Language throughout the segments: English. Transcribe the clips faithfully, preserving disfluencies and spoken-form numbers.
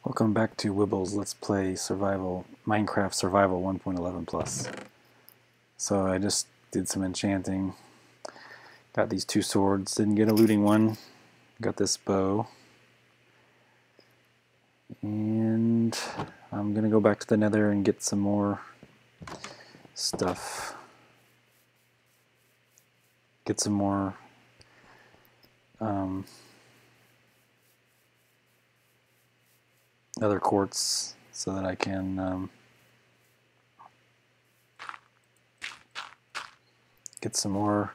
Welcome back to Wibbles Let's Play Survival Minecraft Survival one point eleven plus. So I just did some enchanting. Got these two swords. Didn't get a looting one. Got this bow. And I'm gonna go back to the Nether and get some more stuff. Get some more um, other quartz so that I can um, get some more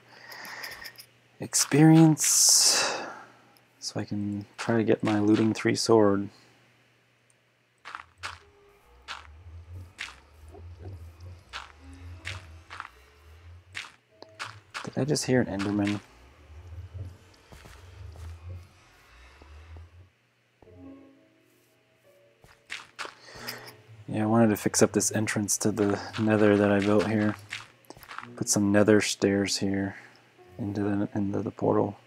experience so I can try to get my looting three sword. Did I just hear an Enderman? Yeah, I wanted to fix up this entrance to the Nether that I built here. Put some Nether stairs here into the into the portal.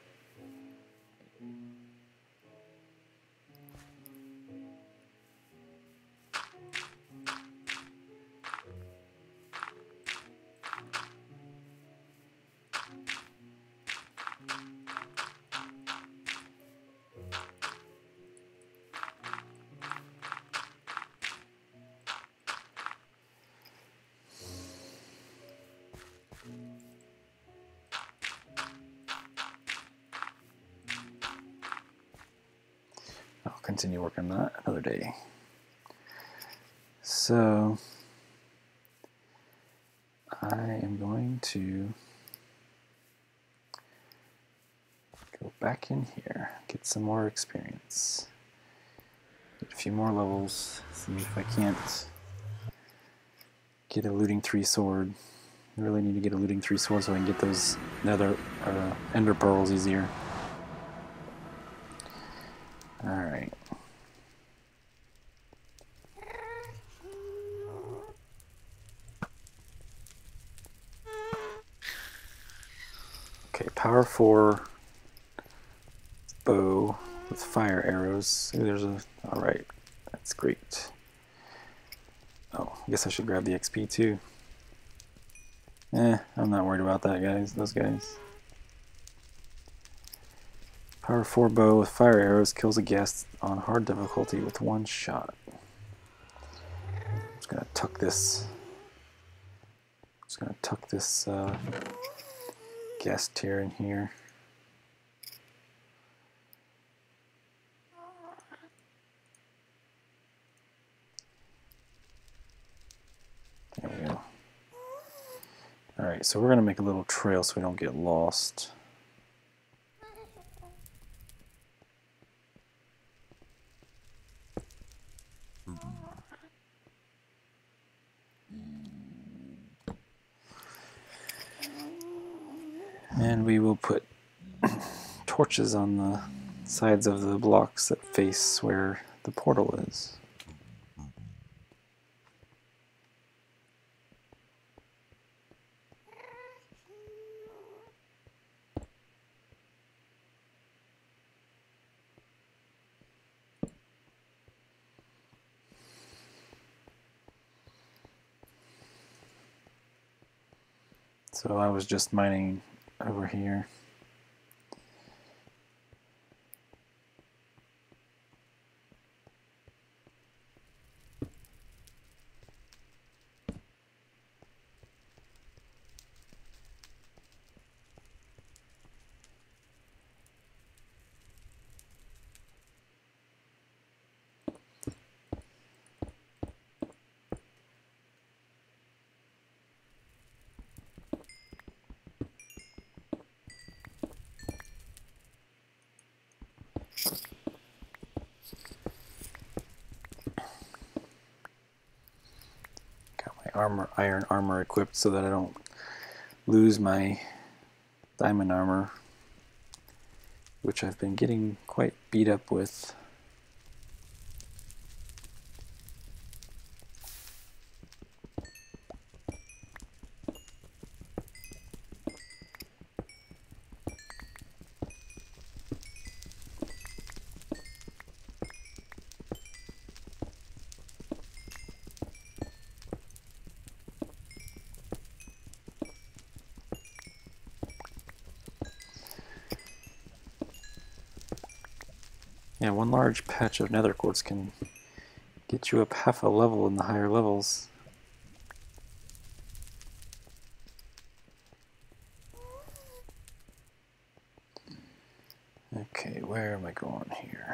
I'll continue working on that another day. So I am going to go back in here, get some more experience, get a few more levels, see if I can't get a looting three sword. I really need to get a looting three sword so I can get those nether uh, ender pearls easier. Alright. Okay, power four bow with fire arrows. Ooh, there's a. Alright, that's great. Oh, I guess I should grab the X P too. Eh, I'm not worried about that, guys. Those guys. Power four bow with fire arrows kills a guest on hard difficulty with one shot. I'm just gonna tuck this. Just gonna tuck this uh, guest here in here. There we go. Alright, so we're going to make a little trail so we don't get lost. And we will put torches on the sides of the blocks that face where the portal is. So I was just mining over here. Armor, iron armor equipped so that I don't lose my diamond armor, which I've been getting quite beat up with. Yeah, one large patch of nether quartz can get you up half a level in the higher levels. Okay, where am I going here?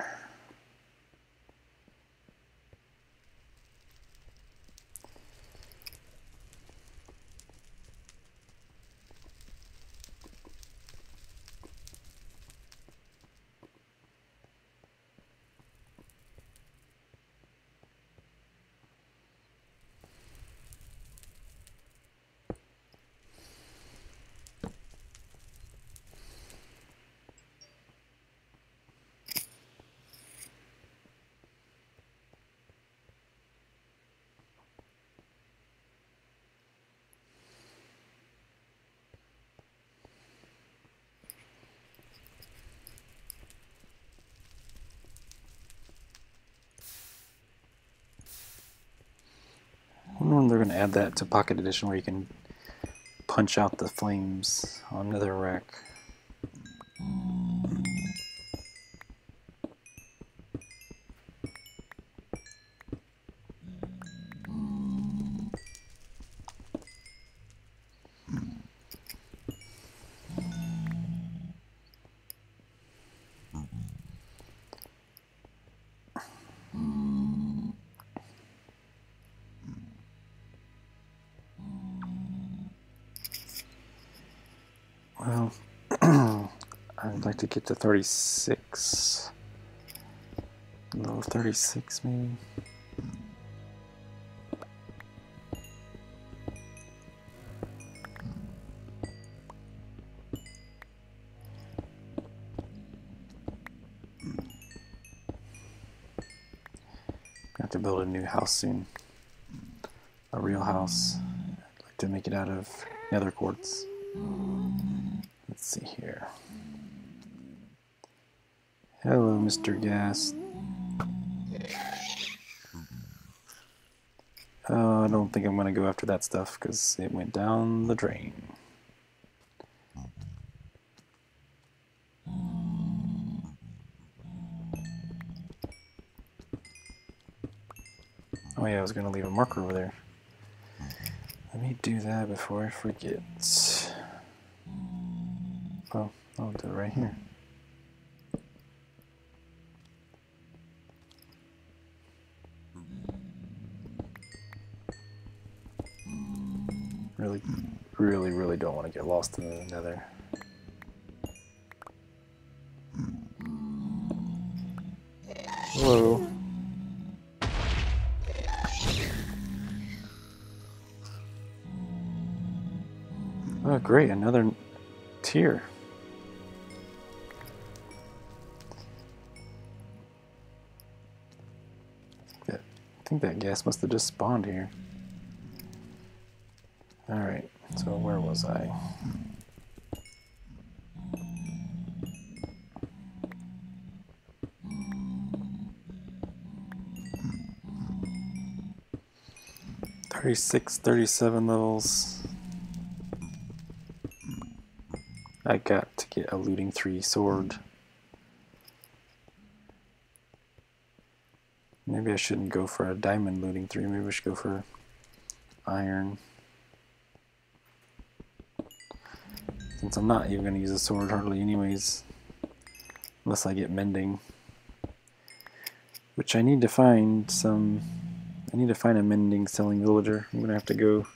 I wonder when they're going to add that to Pocket Edition where you can punch out the flames on Netherrack. Well, I'd like to get to thirty-six. Level thirty-six, maybe. I have to build a new house soon. A real house. I'd like to make it out of nether quartz. Let's see here. Hello, Mister Gas. Oh, I don't think I'm going to go after that stuff because it went down the drain. Oh yeah, I was going to leave a marker over there. Let me do that before I forget. Well, I'll do it right here. Really, really, really don't want to get lost in the nether. Hello. Oh, great, another tier. I think that, I think that gas must have just spawned here. Alright, so where was I? thirty-six, thirty-seven levels. I got to get a looting three sword. Maybe I shouldn't go for a diamond looting three, maybe I should go for iron. Since I'm not even going to use a sword hardly anyways, unless I get mending. Which I need to find some, I need to find a mending selling villager. I'm going to have to go,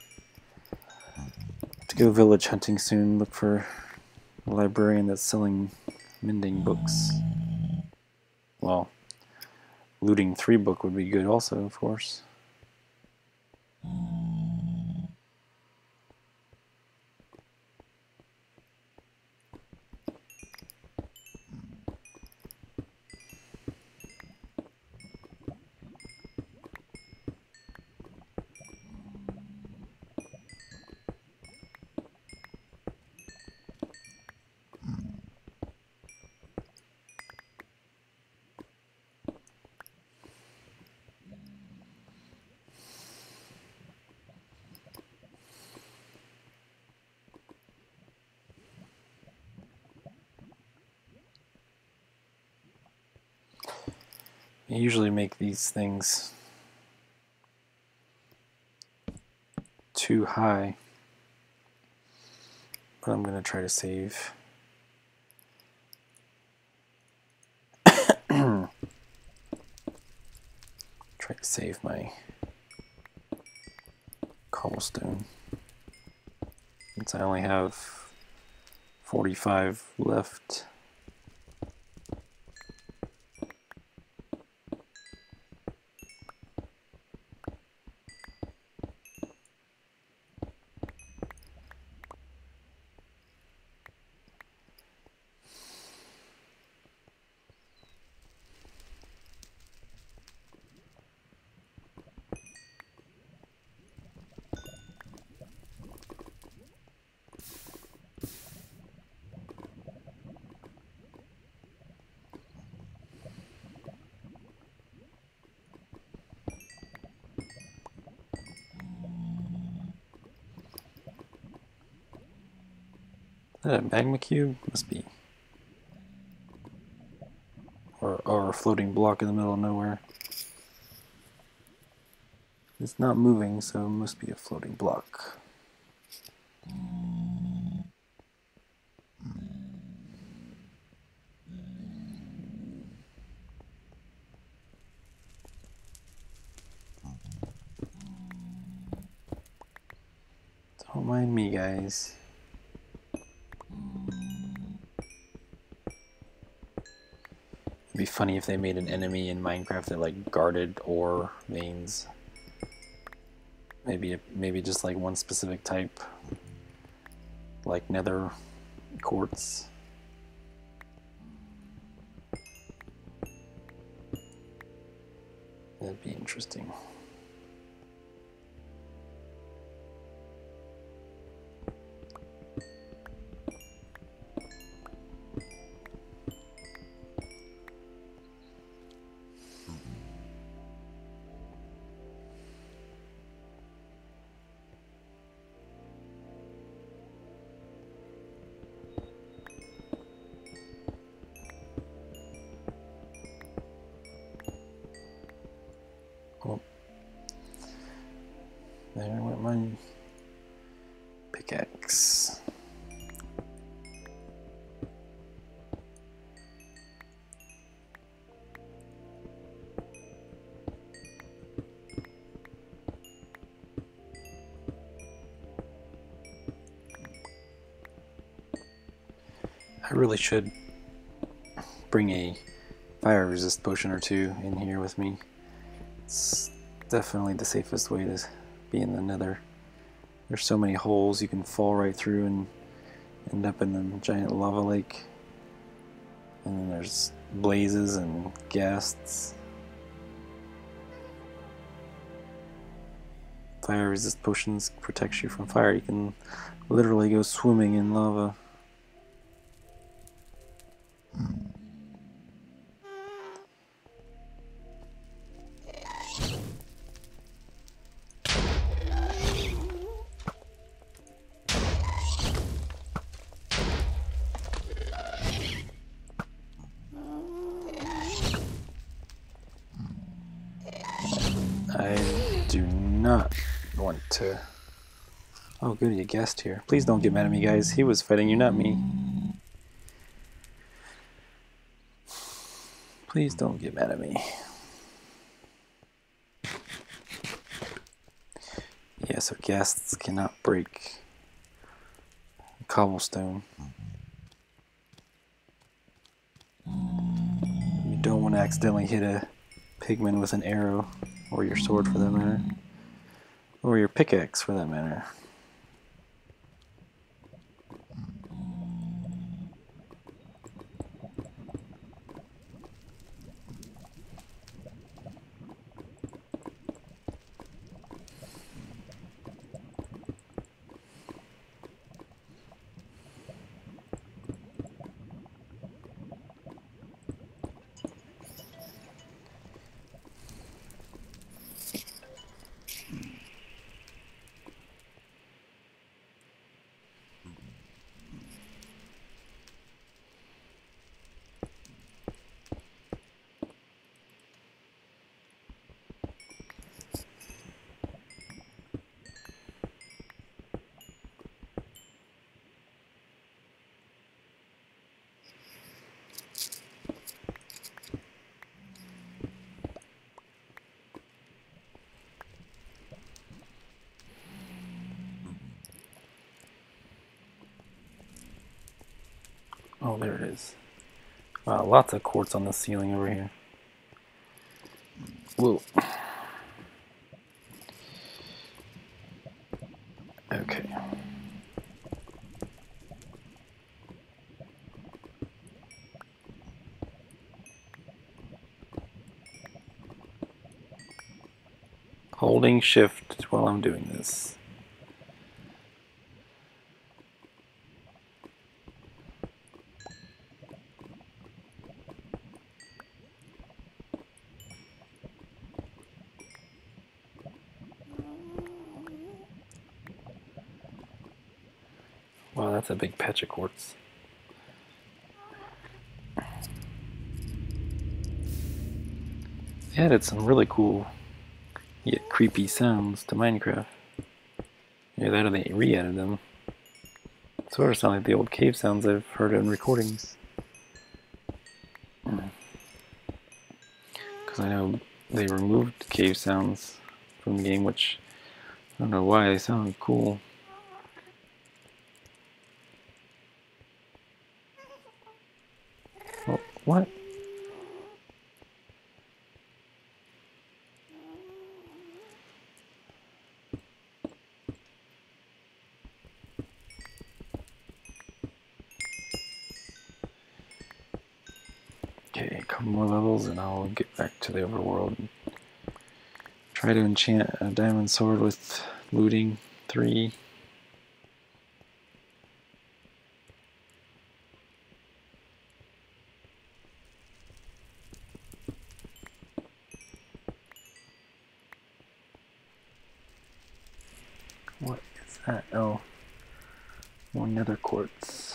to go village hunting soon, look for a librarian that's selling mending books. Well, looting three book would be good also, of course. I usually make these things too high, but I'm going to try to save. Try to save my cobblestone since I only have forty-five left. Is that a magma cube? Must be. Or, or a floating block in the middle of nowhere. It's not moving, so it must be a floating block. Don't mind me, guys. It'd be funny if they made an enemy in Minecraft that like guarded ore veins. Maybe maybe just like one specific type, like nether quartz. That'd be interesting. Oh, there went my pickaxe. I really should bring a fire resist potion or two in here with me. It's definitely the safest way to be in the nether. There's so many holes you can fall right through and end up in a giant lava lake. And then there's blazes and ghasts. Fire resist potions protects you from fire. You can literally go swimming in lava. I do not want to... Oh good, you guessed here. Please don't get mad at me, guys. He was fighting you, not me. Please don't get mad at me. Yeah, so ghasts cannot break cobblestone. You don't want to accidentally hit a pigman with an arrow, or your sword for that matter, or your pickaxe for that matter. Oh, there it is. Wow, lots of quartz on the ceiling over here. Whoa. Okay. Holding shift while I'm doing this. Wow, that's a big patch of quartz. They added some really cool yet creepy sounds to Minecraft. Yeah, that or they re-added them. Sort of sound like the old cave sounds I've heard in recordings. Because I know they removed cave sounds from the game, which I don't know why they sound cool. Oh, what? Okay, a couple more levels and I'll get back to the overworld. And try to enchant a diamond sword with looting three. What is that? Oh, more nether quartz.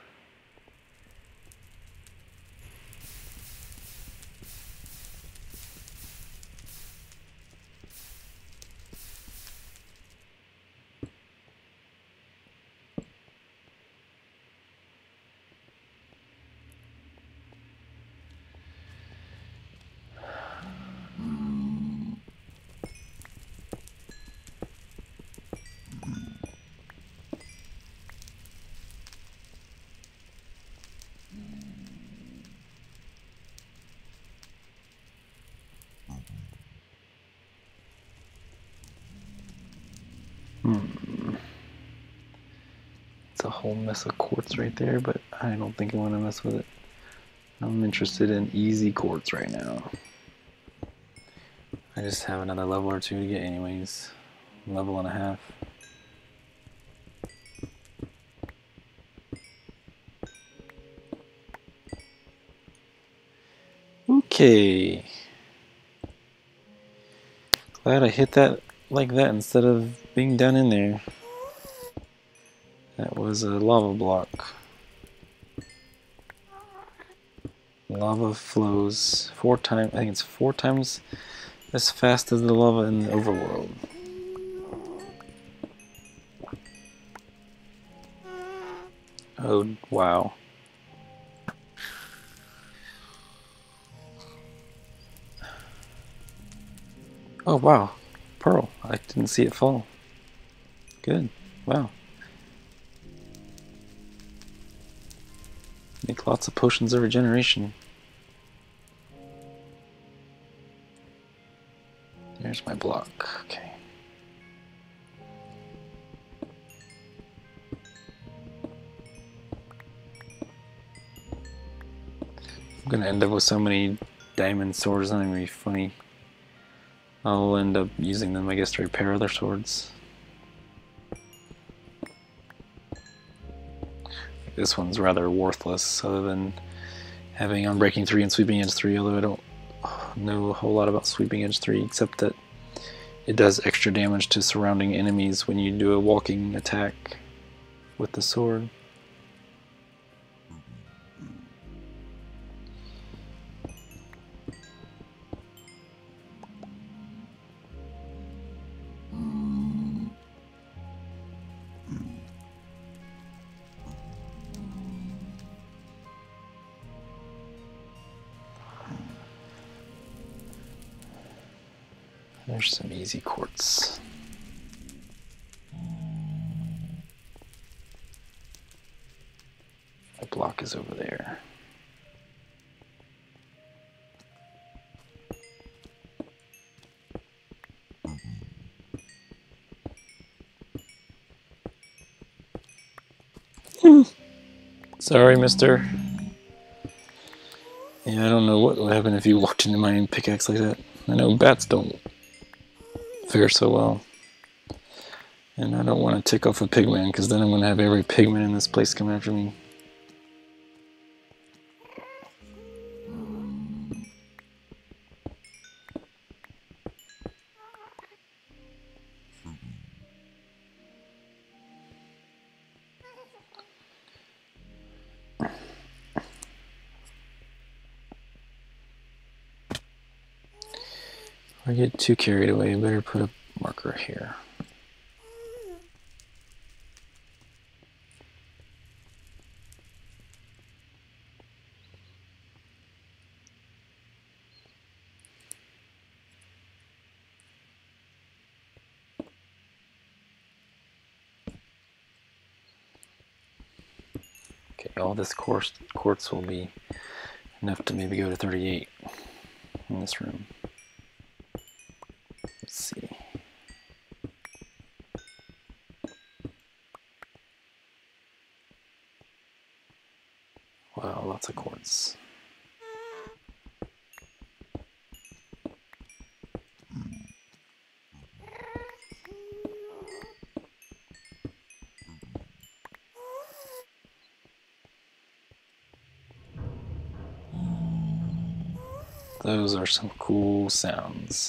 Hmm. It's a whole mess of quartz right there, but I don't think I want to mess with it. I'm interested in easy quartz right now. I just have another level or two to get anyways. Level and a half. Okay. Glad I hit that like that instead of being down in there. That was a lava block. Lava flows four times, I think it's four times as fast as the lava in the overworld. Oh, wow. Oh, wow. Pearl. I didn't see it fall. Good. Wow. Make lots of potions of regeneration. There's my block. Okay. I'm gonna end up with so many diamond swords, it's not gonna be funny. I'll end up using them, I guess, to repair other swords. This one's rather worthless, other than having Unbreaking three and Sweeping Edge three, although I don't know a whole lot about Sweeping Edge three, except that it does extra damage to surrounding enemies when you do a walking attack with the sword. There's some easy quartz. I block is over there. Sorry, mister. Yeah, I don't know what would happen if you walked into my pickaxe like that. I know bats don't fare so well. And I don't want to tick off a pigman, because then I'm going to have every pigman in this place come after me. If I get too carried away, I better put a marker here. Okay, all this quartz, quartz will be enough to maybe go to thirty-eight in this room. Let's see. Wow, lots of quartz. Those are some cool sounds.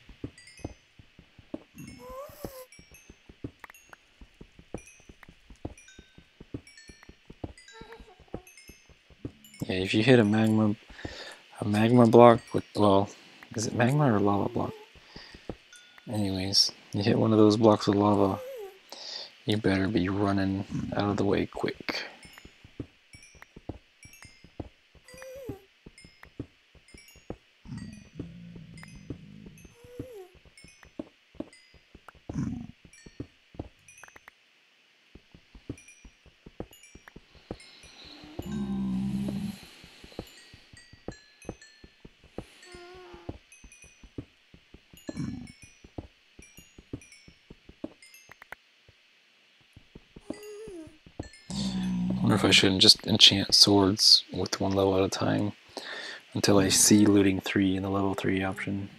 Yeah, if you hit a magma a magma block with, well, is it magma or lava block? Anyways, you hit one of those blocks with lava, you better be running out of the way quick. I wonder if I shouldn't just enchant swords with one level at a time until I see looting three in the level three option.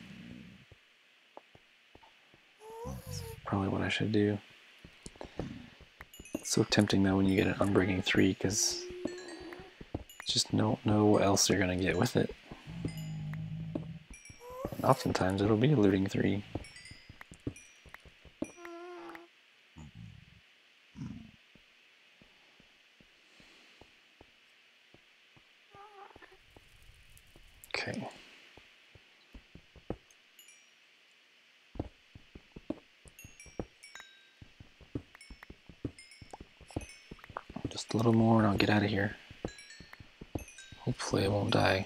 That's probably what I should do. It's so tempting though when you get an Unbreaking three, because just don't know what else you're going to get with it. And oftentimes it'll be a looting three. Okay. Just a little more and I'll get out of here. Hopefully I won't die.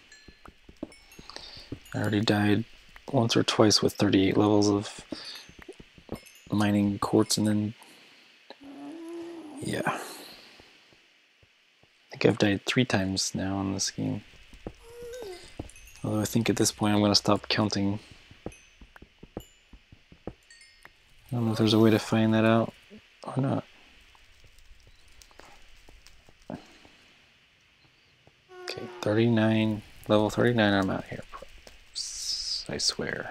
I already died once or twice with thirty-eight levels of mining quartz, and then, yeah. I think I've died three times now in this game. Although I think at this point I'm going to stop counting. I don't know if there's a way to find that out or not. Okay, thirty-nine, level thirty-nine, I'm out here. I swear.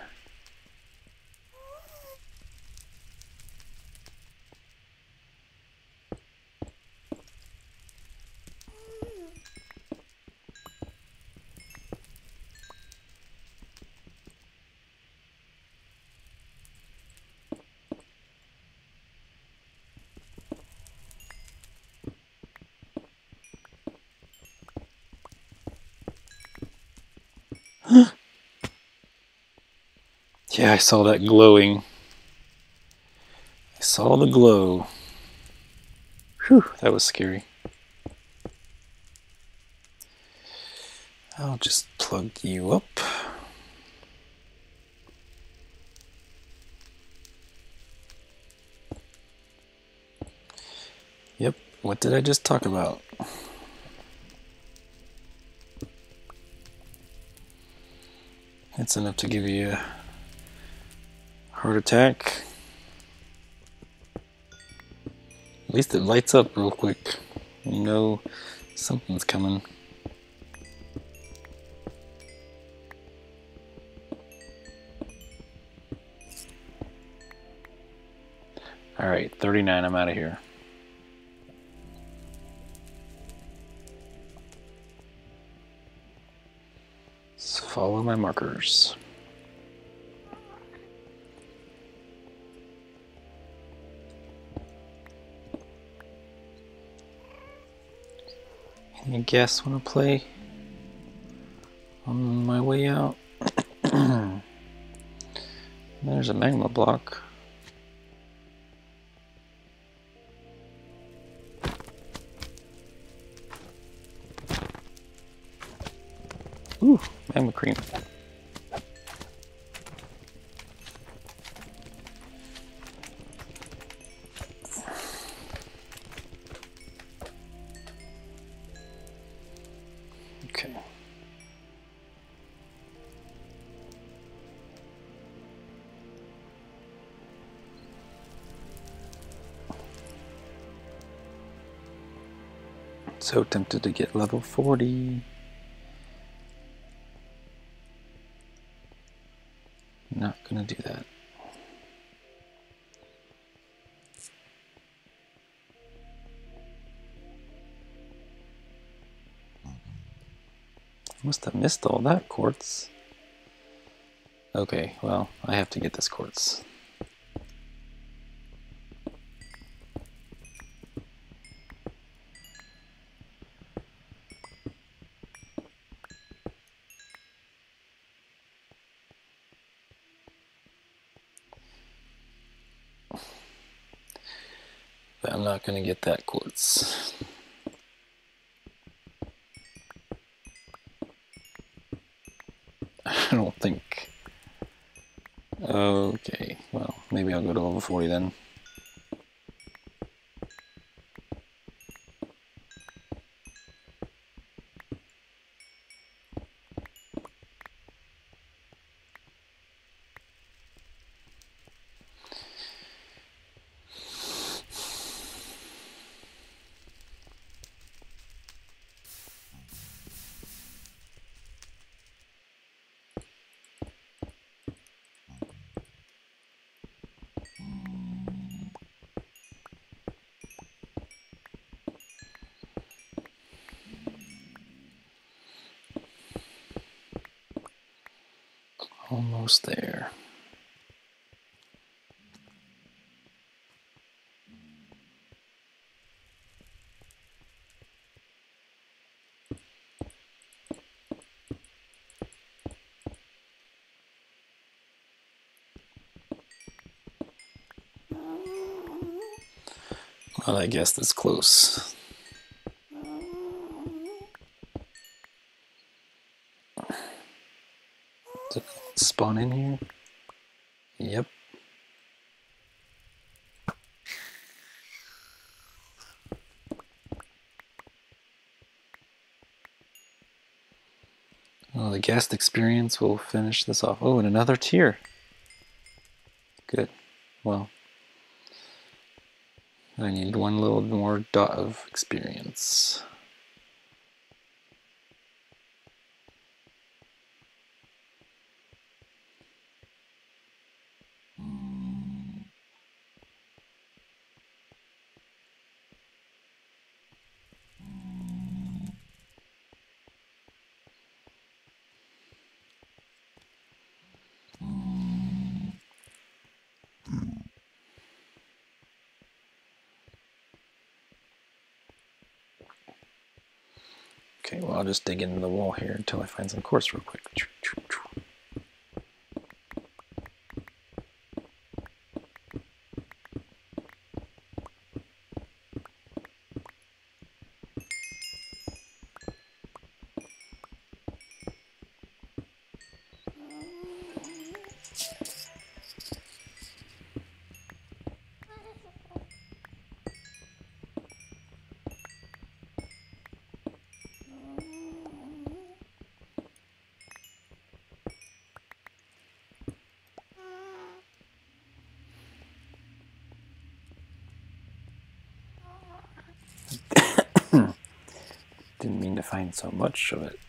Yeah, I saw that glowing. I saw the glow. Whew, that was scary. I'll just plug you up. Yep, what did I just talk about? That's enough to give you a heart attack. At least it lights up real quick. You know something's coming. Alright, thirty-nine, I'm out of here. Let's follow my markers. Any guess when I play on my way out? There's a magma block. Ooh, magma cream. Okay. So tempted to get level forty. Not gonna do that. Must have missed all that quartz. Okay, well, I have to get this quartz. But I'm not gonna get that quartz. I don't think. Okay, well, maybe I'll go to level forty then. Almost there. Well, I guess that's close. Did it spawn in here? Yep. Well, the guest experience will finish this off. Oh, and another tier. Good. Well, I need one little more dot of experience. Okay, well, I'll just dig into the wall here until I find some quartz real quick. find so much of it.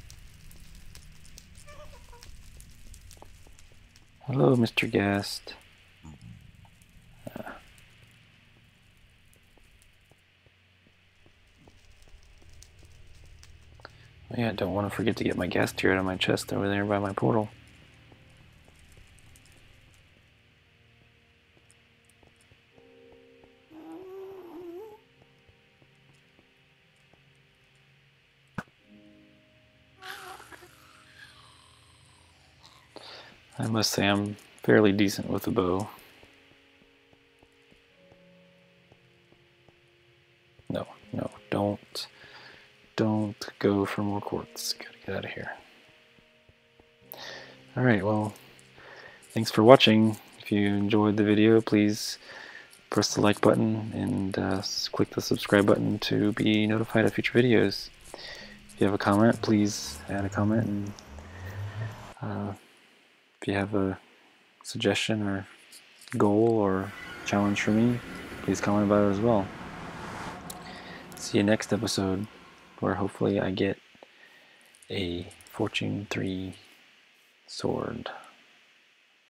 Hello, Mister Ghast. Uh, yeah, I don't want to forget to get my gas tier out of my chest over there by my portal. I must say I'm fairly decent with the bow. No, no, don't, don't go for more quartz. Gotta get out of here. Alright, well, thanks for watching. If you enjoyed the video, please press the like button and uh, click the subscribe button to be notified of future videos. If you have a comment, please add a comment, and uh, if you have a suggestion or goal or challenge for me, please comment about it as well. See you next episode, where hopefully I get a Fortune three sword.